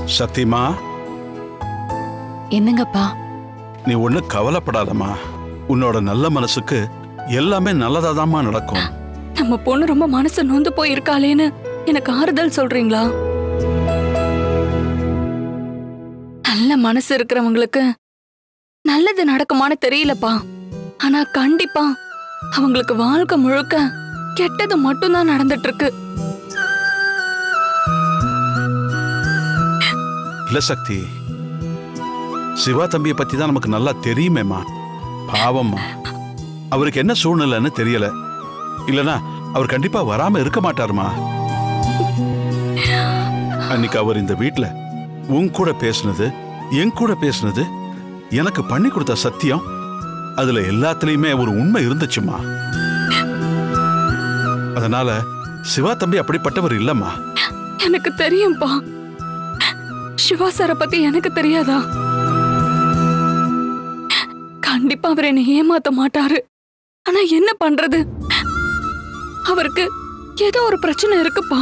சத்தியமா? என்னங்கப்பா? நீ ஒண்ணு கவலைப்படாதம்மா. உன்னோட நல்ல மனசுக்கு எல்லாமே நல்லதாதாம்மா நடக்கும். நம்ம பொண்ணு ரொம்ப மனசு நொந்து போயிருக்காளேன்னு எனக்கு ஆறுதல் சொல்றீங்களா? நல்ல மனசு இருக்கிறவங்களுக்கு நல்லது நடக்குமான்னு தெரியலப்பா. ஆனா கண்டிப்பா அவங்களுக்கு வாழ்க்கை முழுக்க கெட்டது மட்டும்தான் நடந்துட்டு இருக்கு. இல்ல சக்தி, சிவா தம்பியை பத்தி தான் நமக்கு நல்லா தெரியுமேம்மா. பாவம்மா, அவருக்கு என்ன சூழ்நிலைன்னு தெரியல. இல்லனா அவர் கண்டிப்பா வராம இருக்க மாட்டாருமா. அன்னைக்கு அவர் இந்த வீட்டுல உன் கூட பேசுனது, என் கூட பேசுனது, எனக்கு பண்ணி கொடுத்த சத்தியம், அதுல எல்லாத்துலயுமே ஒரு உண்மை இருந்துச்சுமா. அதனால சிவா தம்பி அப்படிப்பட்டவர் இல்லம்மா. எனக்கு தெரியும்பா. சிவா சார பத்தி எனக்கு தெரியாதா? கண்டிப்பா அவர் என்னை ஏமாத்த மாட்டாரு. ஆனா என்ன பண்றது, அவருக்கு ஏதோ ஒரு பிரச்சனை இருக்குப்பா.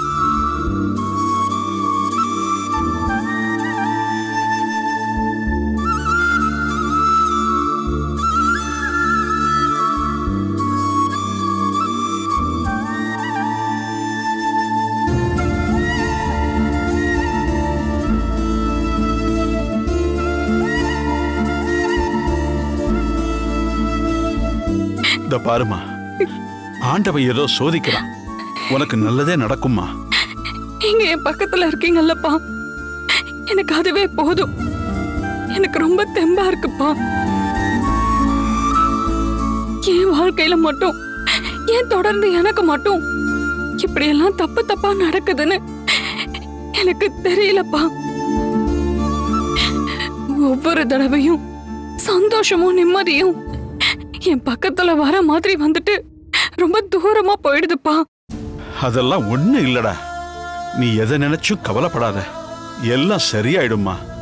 இந்த பாருமா, ஆண்டவன் ஏதோ சோதிக்கிறான். உனக்கு நல்லதே நடக்குமா. நீங்க என் பக்கத்துல இருக்கீங்கல்லப்பா, எனக்கு அதுவே போதும். எனக்கு ரொம்ப தெம்பா இருக்குப்பா. என் வாழ்க்கையில மட்டும், ஏன் தொடர்ந்து எனக்கு மட்டும் இப்படி எல்லாம் தப்பு தப்பா நடக்குதுன்னு எனக்கு தெரியலப்பா. ஒவ்வொரு தடவையும் சந்தோஷமும் நிம்மதியும் என் பக்கத்துல வர மாதிரி வந்துட்டு ரொம்ப தூரமா போயிடுதுப்பா. அதெல்லாம் ஒண்ணு இல்லடா. நீ எதை நினைச்சும் கவலைப்படாத. எல்லாம் சரியாயிடுமா.